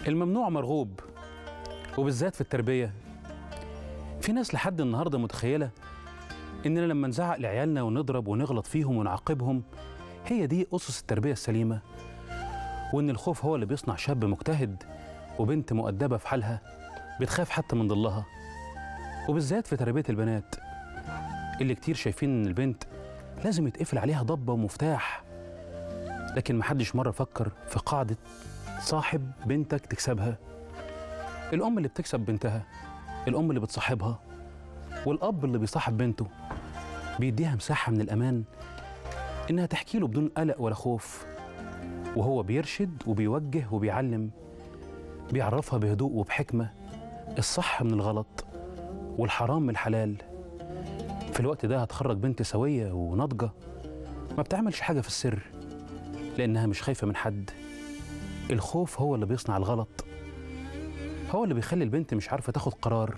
الممنوع مرغوب، وبالذات في التربية. في ناس لحد النهاردة متخيلة إننا لما نزعق لعيالنا ونضرب ونغلط فيهم ونعاقبهم هي دي أسس التربية السليمة، وإن الخوف هو اللي بيصنع شاب مجتهد وبنت مؤدبة في حالها بتخاف حتى من ضلها. وبالذات في تربية البنات اللي كتير شايفين إن البنت لازم يتقفل عليها ضبة ومفتاح، لكن محدش مرة فكر في قاعدة صاحب بنتك تكسبها. الأم اللي بتكسب بنتها، الأم اللي بتصاحبها، والأب اللي بيصاحب بنته بيديها مساحة من الأمان إنها تحكي له بدون قلق ولا خوف، وهو بيرشد وبيوجه وبيعلم، بيعرفها بهدوء وبحكمة الصح من الغلط والحرام من الحلال. في الوقت ده هتخرج بنت سوية وناضجة ما بتعملش حاجة في السر لأنها مش خايفة من حد. الخوف هو اللي بيصنع الغلط، هو اللي بيخلي البنت مش عارفة تاخد قرار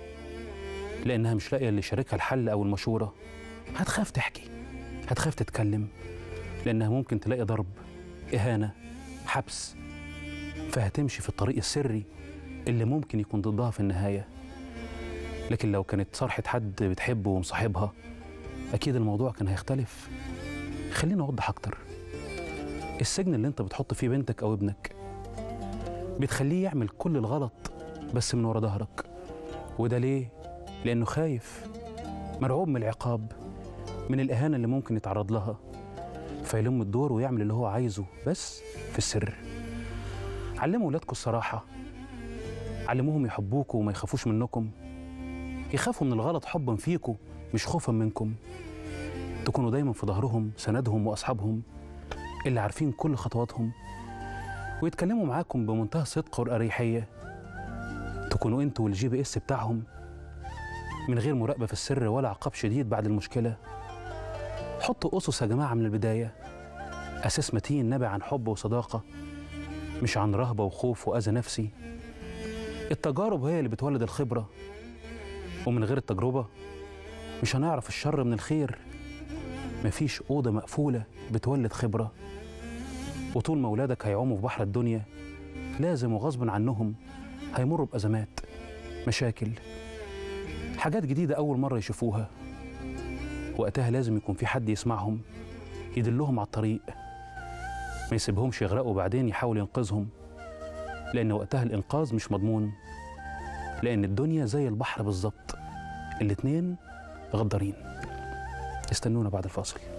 لأنها مش لاقية اللي يشاركها الحل أو المشورة. هتخاف تحكي، هتخاف تتكلم، لأنها ممكن تلاقي ضرب، إهانة، حبس، فهتمشي في الطريق السري اللي ممكن يكون ضدها في النهاية. لكن لو كانت صرحة حد بتحبه ومصاحبها أكيد الموضوع كان هيختلف. خليني أوضح أكتر. السجن اللي أنت بتحط فيه بنتك أو ابنك بتخليه يعمل كل الغلط بس من ورا ظهرك. وده ليه؟ لأنه خايف، مرعوب من العقاب، من الإهانة اللي ممكن يتعرض لها، فيلم الدور ويعمل اللي هو عايزه بس في السر. علموا ولادكم الصراحة، علموهم يحبوكوا وما يخافوش منكم، يخافوا من الغلط حبا فيكوا مش خوفا منكم. تكونوا دايما في ظهرهم سندهم وأصحابهم اللي عارفين كل خطواتهم، ويتكلموا معاكم بمنتهى الصدق والأريحية. تكونوا انتوا والGPS بتاعهم من غير مراقبة في السر ولا عقاب شديد بعد المشكلة. حطوا أسس يا جماعة من البداية، أساس متين نابع عن حب وصداقة مش عن رهبة وخوف وأذى نفسي. التجارب هي اللي بتولد الخبرة، ومن غير التجربة مش هنعرف الشر من الخير. مفيش أوضة مقفولة بتولد خبرة، وطول ما ولادك هيعوموا في بحر الدنيا لازم وغصب عنهم هيمروا بأزمات، مشاكل، حاجات جديدة أول مرة يشوفوها. وقتها لازم يكون في حد يسمعهم يدلهم على الطريق، ما يسيبهمش يغرقوا بعدين يحاول ينقذهم، لأن وقتها الإنقاذ مش مضمون، لأن الدنيا زي البحر بالظبط، الاتنين غدارين. استنونا بعد الفاصل.